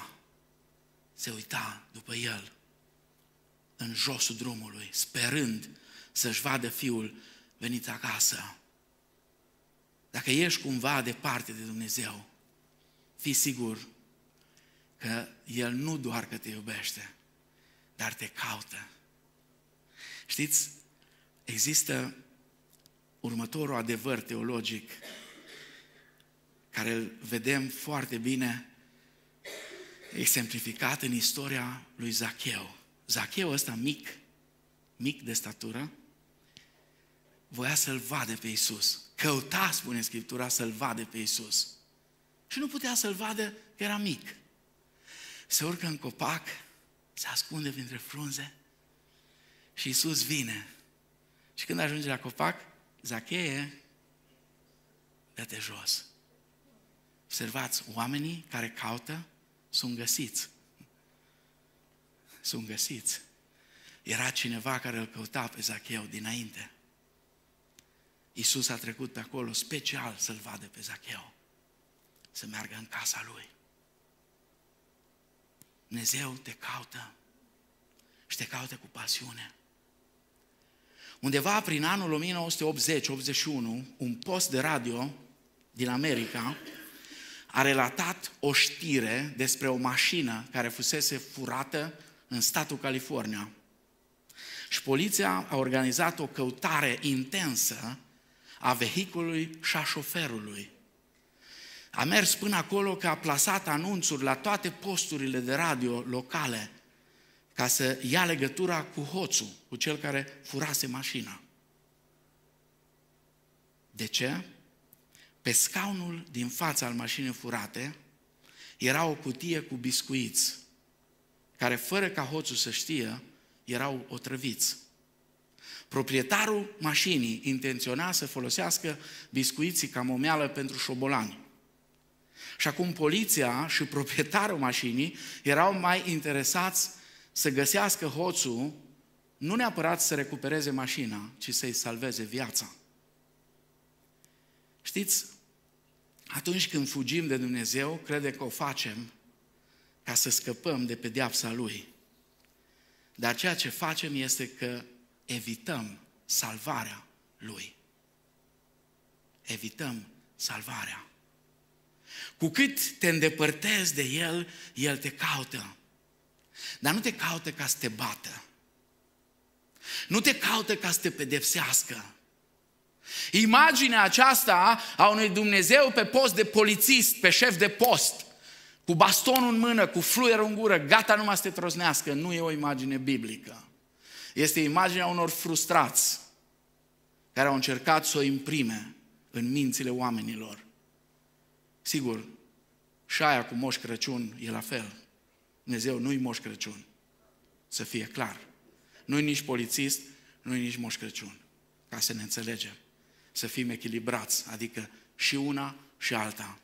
S1: uita după el, în josul drumului, sperând să-și vadă fiul venit acasă. Dacă ești cumva departe de Dumnezeu, fii sigur că El nu doar că te iubește, dar te caută. Știți, există următorul adevăr teologic care îl vedem foarte bine exemplificat în istoria lui Zacheu. Zacheu ăsta mic de statură, voia să-L vadă pe Iisus. Căuta, spune Scriptura, să-L vadă pe Iisus. Și nu putea să-L vadă că era mic. Se urcă în copac, se ascunde printre frunze și Iisus vine. Și când ajunge la copac, Zacheie, dă-te jos. Observați, oamenii care caută sunt găsiți. Sunt găsiți. Era cineva care îl căuta pe Zacheu dinainte. Iisus a trecut pe acolo special să-l vadă pe Zacheu, să meargă în casa lui. Dumnezeu te caută și te caută cu pasiune. Undeva prin anul 1980-81, un post de radio din America a relatat o știre despre o mașină care fusese furată în statul California. Și poliția a organizat o căutare intensă a vehiculului și a șoferului. A mers până acolo că a plasat anunțuri la toate posturile de radio locale ca să ia legătura cu hoțul, cu cel care furase mașina. De ce? Pe scaunul din fața al mașinii furate era o cutie cu biscuiți, care fără ca hoțul să știe, erau otrăviți. Proprietarul mașinii intenționa să folosească biscuiții ca momeală pentru șobolani. Și acum poliția și proprietarul mașinii erau mai interesați să găsească hoțul, nu neapărat să recupereze mașina, ci să-i salveze viața. Știți, atunci când fugim de Dumnezeu, crede că o facem ca să scăpăm de pedeapsa Lui. Dar ceea ce facem este că evităm salvarea Lui. Evităm salvarea. Cu cât te îndepărtezi de El, El te caută. Dar nu te caută ca să te bată. Nu te caută ca să te pedepsească. Imaginea aceasta a unui Dumnezeu pe post de polițist, pe șef de post, cu bastonul în mână, cu fluierul în gură, gata numai să te trosnească, nu e o imagine biblică. Este imaginea unor frustrați care au încercat să o imprime în mințile oamenilor. Sigur, și aia cu Moș Crăciun e la fel. Dumnezeu nu-i Moș Crăciun, să fie clar. Nu-i nici polițist, nu-i nici Moș Crăciun. Ca să ne înțelegem, să fim echilibrați, adică și una și alta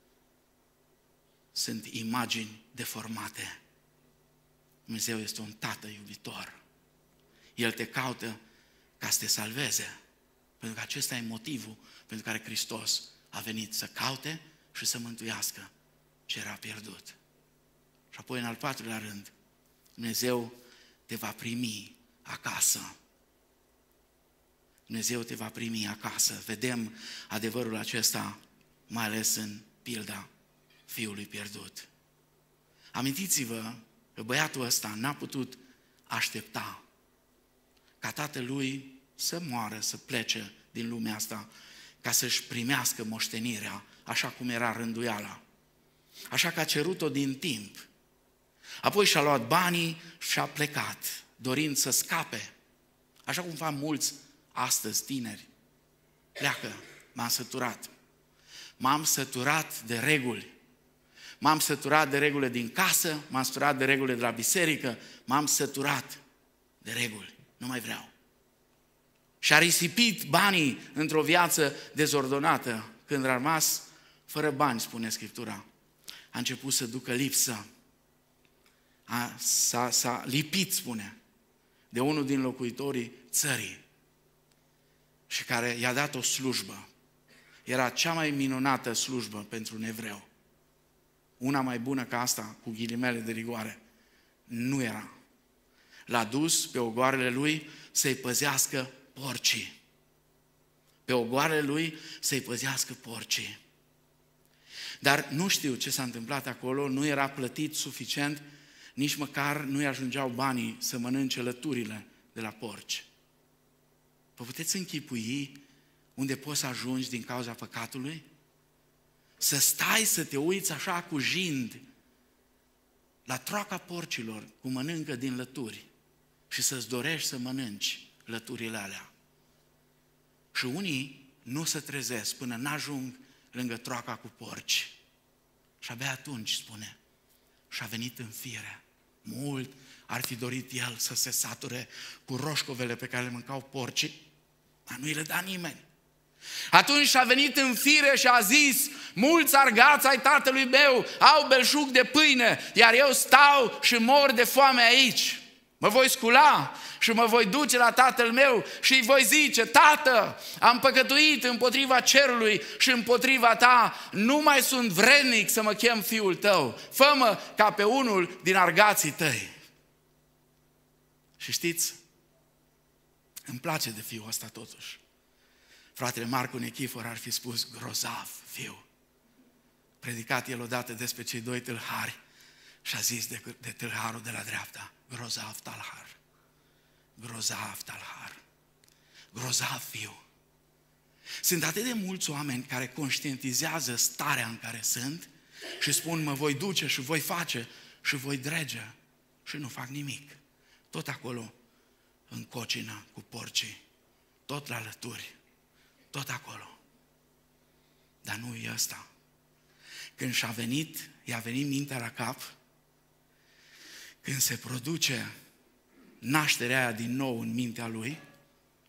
S1: sunt imagini deformate. Dumnezeu este un tată iubitor. El te caută ca să te salveze, pentru că acesta e motivul pentru care Hristos a venit să caute și să mântuiască ce era pierdut. Și apoi, în al patrulea rând, Dumnezeu te va primi acasă. Dumnezeu te va primi acasă. Vedem adevărul acesta mai ales în pilda fiului pierdut. Amintiți-vă că băiatul ăsta n-a putut aștepta ca tatălui să moară, să plece din lumea asta, ca să-și primească moștenirea, așa cum era rânduiala. Așa că a cerut-o din timp. Apoi și-a luat banii și a plecat, dorind să scape. Așa cum fac mulți astăzi, tineri. Pleacă, m-am săturat. M-am săturat de reguli. M-am săturat de regulile din casă, m-am săturat de regulile de la biserică, m-am săturat de reguli. Nu mai vreau. Și-a risipit banii într-o viață dezordonată. Când a rămas fără bani, spune Scriptura, a început să ducă lipsă. S-a lipit, spune, de unul din locuitorii țării și care i-a dat o slujbă. Era cea mai minunată slujbă pentru un evreu. Una mai bună ca asta, cu ghilimele de rigoare, nu era. L-a dus pe ogoarele lui să-i păzească porcii. Pe ogoarele lui să-i păzească porcii. Dar nu știu ce s-a întâmplat acolo, nu era plătit suficient, nici măcar nu-i ajungeau banii să mănânce lăturile de la porci. Vă puteți închipui unde poți să ajungi din cauza păcatului? Să stai să te uiți așa cu jind la troaca porcilor, cum mănâncă din lături, și să-ți dorești să mănânci lăturile alea. Și unii nu se trezesc până n-ajung lângă troaca cu porci. Și abia atunci, spune, și-a venit în fire. Mult ar fi dorit el să se sature cu roșcovele pe care le mâncau porcii, dar nu i le da nimeni. Atunci a venit în fire și a zis: mulți argați ai tatălui meu au belșug de pâine, iar eu stau și mor de foame aici. Mă voi scula și mă voi duce la tatăl meu și îi voi zice: Tată, am păcătuit împotriva cerului și împotriva ta, nu mai sunt vrednic să mă chem fiul tău, fă-mă ca pe unul din argații tăi. Și știți, îmi place de fiul ăsta totuși. Fratele Marcu Nechifor ar fi spus: grozav fiu. Predicat el odată despre cei doi tâlhari și a zis de tâlharul de la dreapta: grozav talhar, grozav talhar, grozav fiu. Sunt atât de mulți oameni care conștientizează starea în care sunt și spun: mă voi duce și voi face și voi drege, și nu fac nimic. Tot acolo în cocină cu porcii, tot la lături, tot acolo. Dar nu e ăsta. Când i-a venit mintea la cap, când se produce nașterea aia din nou în mintea lui,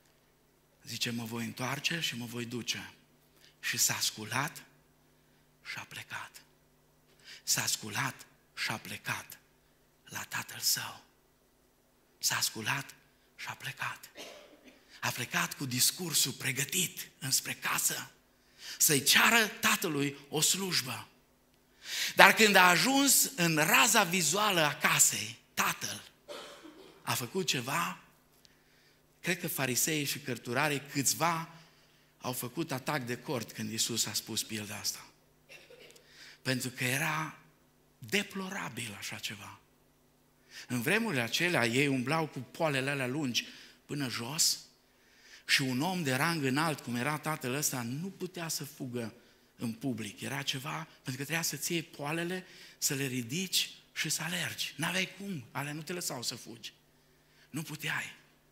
S1: zice, mă voi întoarce și mă voi duce. Și s-a sculat și a plecat. S-a sculat și a plecat la tatăl său. S-a sculat și a plecat. A plecat cu discursul pregătit înspre casă să-i ceară tatălui o slujbă. Dar când a ajuns în raza vizuală a casei, tatăl a făcut ceva. Cred că fariseii și cărturarii câțiva au făcut atac de cord când Iisus a spus pilda asta. Pentru că era deplorabil așa ceva. În vremurile acelea ei umblau cu poalele alea lungi până jos și un om de rang înalt, cum era tatăl ăsta, nu putea să fugă în public. Era ceva, pentru că trebuia să-ți iei poalele, să le ridici și să alergi. N-aveai cum, alea nu te lăsau să fugi. Nu puteai.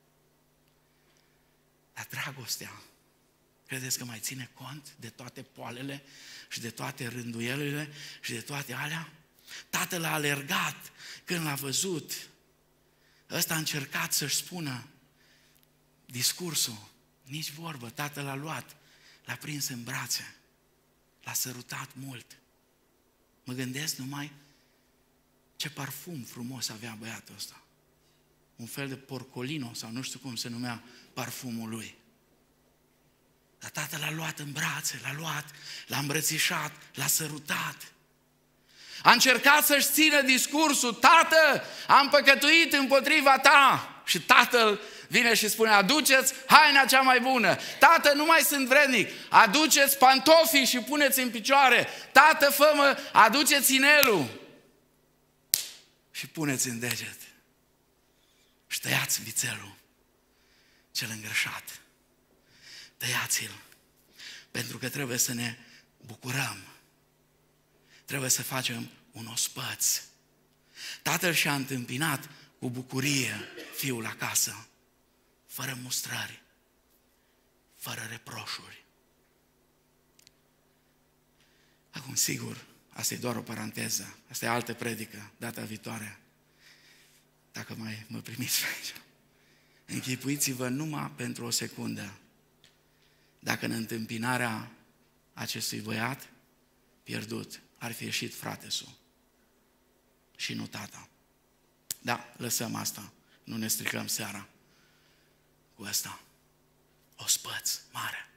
S1: Dar dragostea, credeți că mai ține cont de toate poalele și de toate rânduielile și de toate alea? Tatăl a alergat când l-a văzut. Ăsta a încercat să-și spună discursul. Nici vorbă, tatăl l-a luat, l-a prins în brațe, l-a sărutat mult. Mă gândesc numai ce parfum frumos avea băiatul ăsta. Un fel de porcolino sau nu știu cum se numea parfumul lui. Dar tatăl l-a luat în brațe, l-a luat, l-a îmbrățișat, l-a sărutat. A încercat să-și țină discursul, tată, am păcătuit împotriva ta. Și tatăl vine și spune, aduceți haina cea mai bună. Tată, nu mai sunt vrednic, aduceți pantofii și puneți în picioare. Tată, fă-mă, aduceți inelul și puneți în deget. Și tăiați vițelul cel îngrășat. Tăiați-l, pentru că trebuie să ne bucurăm. Trebuie să facem un ospăț. Tatăl și-a întâmpinat cu bucurie fiul acasă, fără mustrări, fără reproșuri. Acum, sigur, asta e doar o paranteză, asta e altă predică, data viitoare, dacă mai mă primiți aici. Închipuiți-vă numai pentru o secundă, dacă în întâmpinarea acestui băiat pierdut ar fi ieșit fratesul și nu tata. Da, lăsăm asta, nu ne stricăm seara cu asta. Ospăț mare.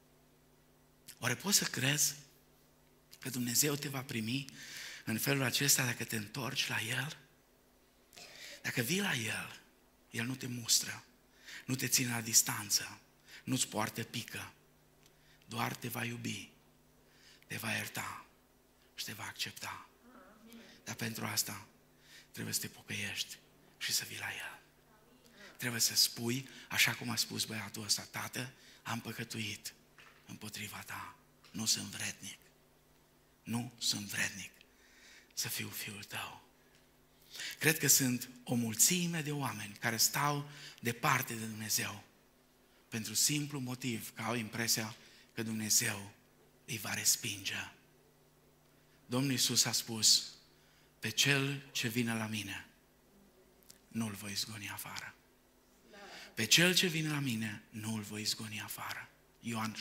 S1: Oare poți să crezi că Dumnezeu te va primi în felul acesta dacă te întorci la El? Dacă vii la El, El nu te mustră, nu te ține la distanță, nu-ți poartă pică, doar te va iubi, te va ierta și te va accepta. Dar pentru asta trebuie să te pocăiești și să vii la El. Trebuie să spui, așa cum a spus băiatul ăsta, tată, am păcătuit împotriva ta, nu sunt vrednic. Nu sunt vrednic să fiu fiul tău. Cred că sunt o mulțime de oameni care stau departe de Dumnezeu pentru simplu motiv că au impresia că Dumnezeu îi va respinge. Domnul Iisus a spus, pe cel ce vine la mine, nu-l voi izgoni afară. Pe cel ce vine la mine, nu-l voi izgoni afară. Ioan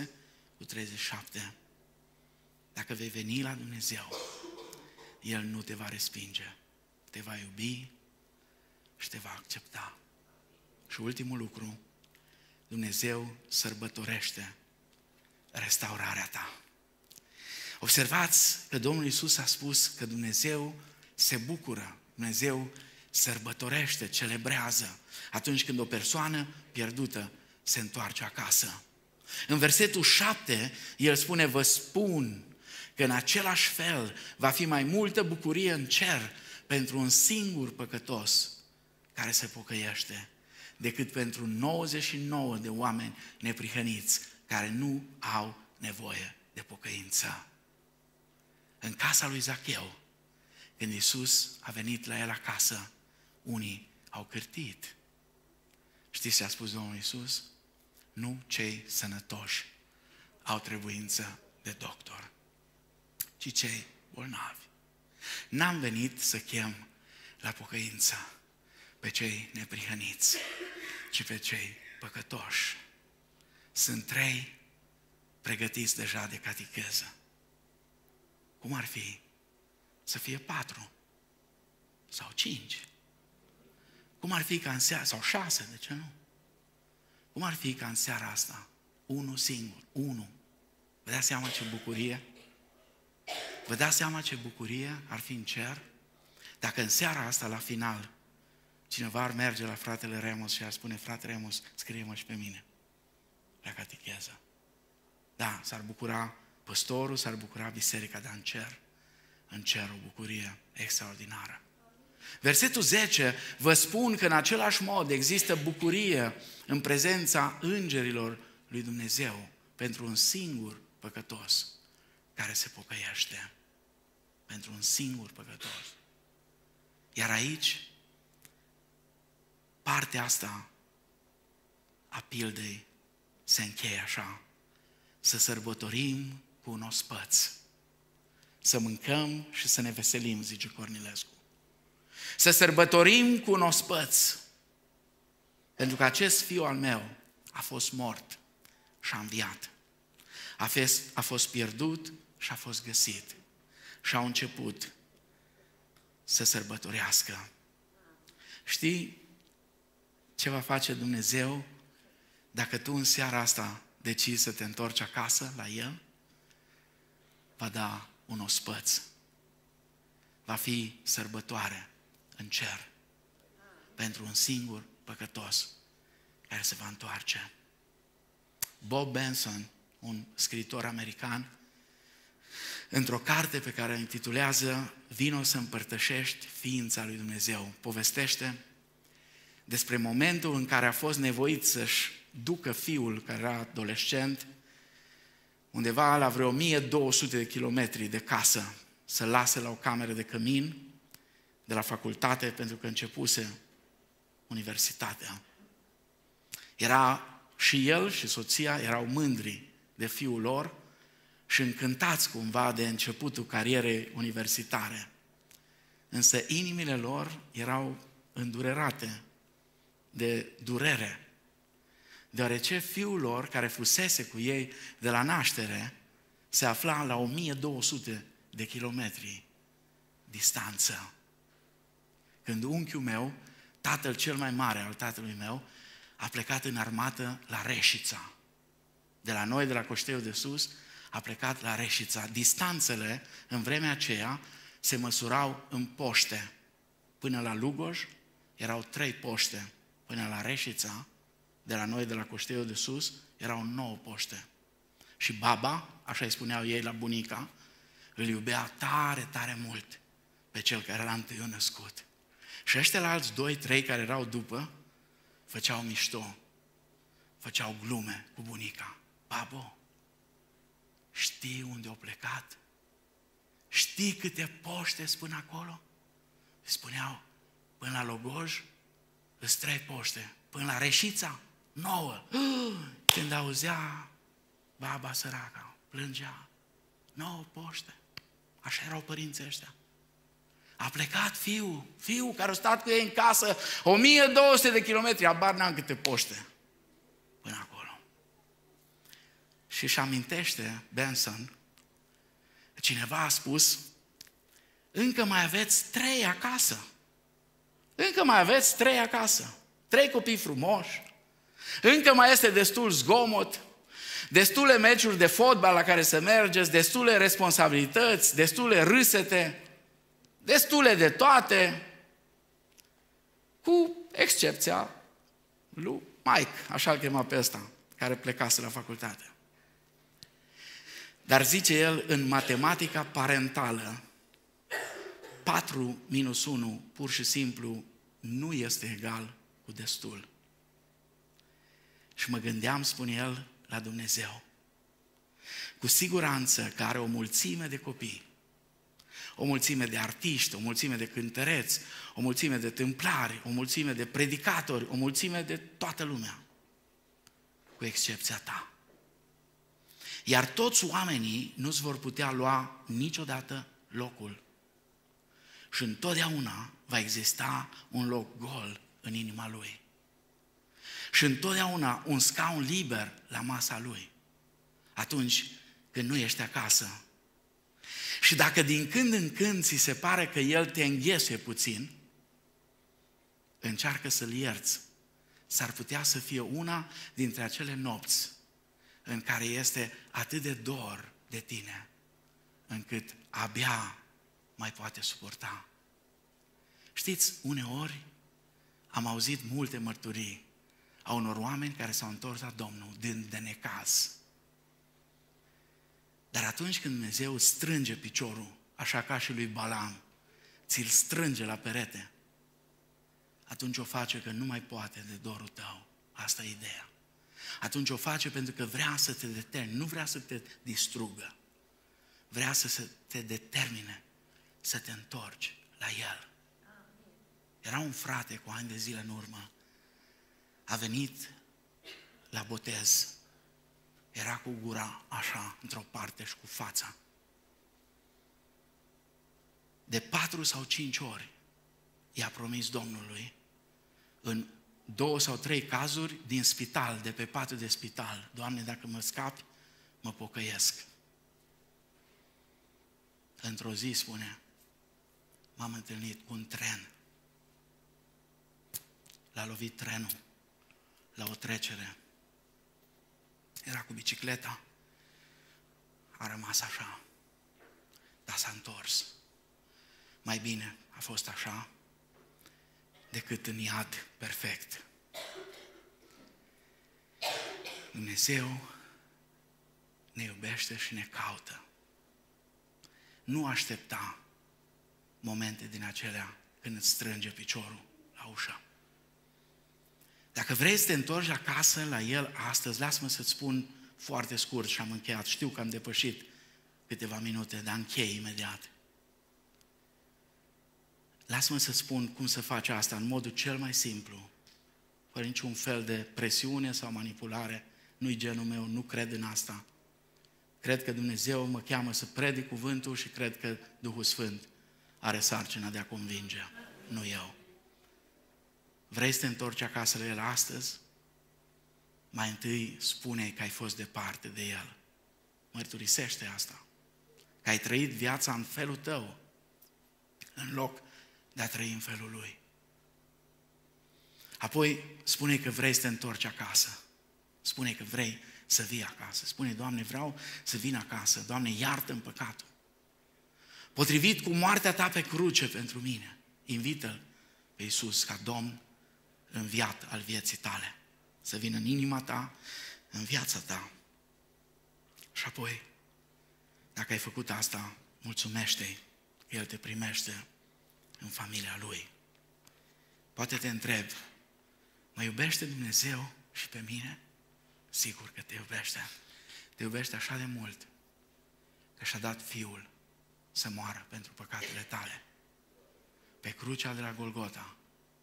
S1: 6:37. Dacă vei veni la Dumnezeu, El nu te va respinge, te va iubi și te va accepta. Și ultimul lucru, Dumnezeu sărbătorește restaurarea ta. Observați că Domnul Iisus a spus că Dumnezeu se bucură, Dumnezeu sărbătorește, celebrează atunci când o persoană pierdută se întoarce acasă. În versetul 7, El spune, vă spun că în același fel va fi mai multă bucurie în cer pentru un singur păcătos care se pocăiește, decât pentru 99 de oameni neprihăniți care nu au nevoie de pocăință. În casa lui Zacheu, când Iisus a venit la el acasă, unii au cârtit. Știți ce a spus Domnul Iisus? Nu cei sănătoși au trebuință de doctor, ci cei bolnavi. N-am venit să chem la pocăință pe cei neprihăniți, ci pe cei păcătoși. sunt 3 pregătiți deja de catecheză. Cum ar fi să fie 4 sau 5? Cum ar fi ca în seara, sau 6, de ce nu? Cum ar fi ca în seara asta, unul singur, unul? Vă dați seama ce bucurie? Vă dați seama ce bucurie ar fi în cer? Dacă în seara asta, la final, cineva ar merge la fratele Remus și ar spune: frate Remus, scrie-mă și pe mine la catecheză. Da, s-ar bucura păstorul, s-ar bucura biserica, dar în cer o bucurie extraordinară. Versetul 10, vă spun că în același mod există bucurie în prezența îngerilor lui Dumnezeu pentru un singur păcătos care se pocăiește. Pentru un singur păcătos. Iar aici, partea asta a pildei se încheie așa: să sărbătorim cu un ospăț, să mâncăm și să ne veselim, zice Cornilescu. Să sărbătorim cu un ospăț, pentru că acest fiu al meu a fost mort și a înviat. A fost pierdut și a fost găsit. Și au început să sărbătorească. Știi ce va face Dumnezeu dacă tu în seara asta decizi să te întorci acasă la El? Va da un ospăț. Va fi sărbătoare în cer pentru un singur păcătos care se va întoarce. Bob Benson, un scriitor american, într-o carte pe care o intitulează Vino să împărtășești ființa lui Dumnezeu, povestește despre momentul în care a fost nevoit să-și ducă fiul, care era adolescent, undeva la vreo 1200 de kilometri de casă, să lase la o cameră de cămin de la facultate, pentru că începuse universitatea. Era și el și soția erau mândri de fiul lor și încântați cumva de începutul carierei universitare. Însă inimile lor erau îndurerate de durere, deoarece fiul lor, care fusese cu ei de la naștere, se afla la 1200 de kilometri distanță. Când unchiul meu, tatăl cel mai mare al tatălui meu, a plecat în armată la Reșița. De la noi, de la Coșteiul de Sus, a plecat la Reșița. Distanțele, în vremea aceea, se măsurau în poște. Până la Lugoj erau 3 poște. Până la Reșița, de la noi, de la Coșteiul de Sus, erau 9 poște. Și baba, așa îi spuneau ei la bunica, îl iubea tare, tare mult pe cel care era întâiul născut. Și ăștia la alți 2-3 care erau după, făceau mișto, făceau glume cu bunica. Babo, știi unde au plecat? Știi câte poște spun acolo? Spuneau, până la Logoj, îs 3 poște. Până la Reșița, 9. Când auzea baba săraca, plângea. 9 poște. Așa erau părinții ăștia. A plecat fiul care a stat cu ei în casă 1200 de kilometri, abar n-am câte poște până acolo. Și își amintește Benson, cineva a spus, încă mai aveți 3 acasă. Încă mai aveți 3 acasă. 3 copii frumoși. Încă mai este destul zgomot, destule meciuri de fotbal la care să mergeți, destule responsabilități, destule râsete, destule de toate, cu excepția lui Mike, așa-l chema pe ăsta, care plecase la facultate. Dar zice el, în matematica parentală, 4 minus 1 pur și simplu nu este egal cu destul. Și mă gândeam, spune el, la Dumnezeu. Cu siguranță că are o mulțime de copii, o mulțime de artiști, o mulțime de cântăreți, o mulțime de tâmplari, o mulțime de predicatori, o mulțime de toată lumea, cu excepția ta. Iar toți oamenii nu-ți vor putea lua niciodată locul. Și întotdeauna va exista un loc gol în inima lui. și întotdeauna un scaun liber la masa lui, atunci când nu ești acasă. Și dacă din când în când ți se pare că el te înghesuie puțin, încearcă să-l ierți. S-ar putea să fie una dintre acele nopți în care este atât de dor de tine, încât abia mai poate suporta. Știți, uneori am auzit multe mărturii a unor oameni care s-au întors la Domnul de necaz. Dar atunci când Dumnezeu strânge piciorul, așa ca și lui Balaam, ți-l strânge la perete, atunci o face că nu mai poate de dorul tău. Asta e ideea. Atunci o face pentru că vrea să te determine, nu vrea să te distrugă. Vrea să te determine să te întorci la El. Era un frate cu ani de zile în urmă, a venit la botez, era cu gura așa, într-o parte și cu fața. De 4 sau 5 ori i-a promis Domnului, în 2 sau 3 cazuri din spital, de pe patul de spital: Doamne, dacă mă scapi, mă pocăiesc. Într-o zi, spune, m-am întâlnit cu un tren. L-a lovit trenul la o trecere. Era cu bicicleta, a rămas așa, dar s-a întors. Mai bine a fost așa decât în iad perfect. Dumnezeu ne iubește și ne caută. Nu aștepta momente din acelea când îți strânge piciorul la ușă. Dacă vrei să te întorci acasă la El astăzi, lasă-mă să-ți spun foarte scurt și am încheiat. Știu că am depășit câteva minute, dar închei imediat. Lasă-mă să spun cum să faci asta în modul cel mai simplu, fără niciun fel de presiune sau manipulare. Nu-i genul meu, nu cred în asta. Cred că Dumnezeu mă cheamă să predic cuvântul și cred că Duhul Sfânt are sarcina de a convinge, nu eu. Vrei să te întorci acasă la El astăzi? Mai întâi spune că ai fost departe de El. Mărturisește asta. Că ai trăit viața în felul tău, în loc de a trăi în felul Lui. Apoi spune că vrei să te întorci acasă. Spune că vrei să vii acasă. Spune: Doamne, vreau să vin acasă. Doamne, iartă-mi păcatul. Potrivit cu moartea Ta pe cruce pentru mine, invită-L pe Iisus ca Domn înviat al vieții tale, să vină în inima ta, în viața ta. Și apoi, dacă ai făcut asta, mulțumește-i că El te primește în familia Lui. Poate te întreb: mă iubește Dumnezeu și pe mine? Sigur că te iubește. Te iubește așa de mult că și-a dat Fiul să moară pentru păcatele tale pe crucea de la Golgota,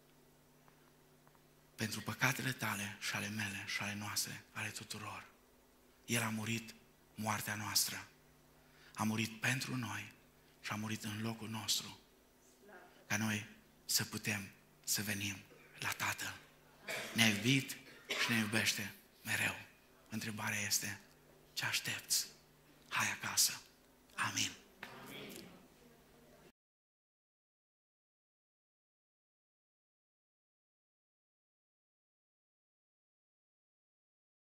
S1: pentru păcatele tale și ale mele și ale noastre, ale tuturor. El a murit moartea noastră. A murit pentru noi și a murit în locul nostru, ca noi să putem să venim la Tatăl. Ne-a iubit și ne iubește mereu. Întrebarea este: ce aștepți? Hai acasă. Amin.